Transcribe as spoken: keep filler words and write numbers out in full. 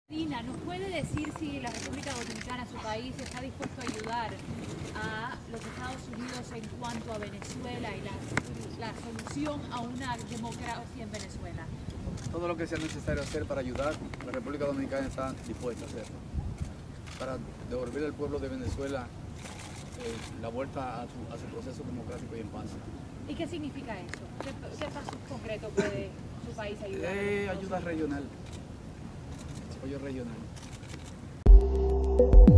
Dina, ¿nos puede decir si la República Dominicana, su país, está dispuesto a ayudar a los Estados Unidos en cuanto a Venezuela y la, la solución a una democracia en Venezuela? Todo lo que sea necesario hacer para ayudar, la República Dominicana está dispuesta a hacerlo. Para devolver al pueblo de Venezuela eh, la vuelta a su, a su proceso democrático y en paz. ¿Y qué significa eso? ¿Qué, qué pasos concretos puede su país ayudar? Eh, ayuda regional. Apoyo regional.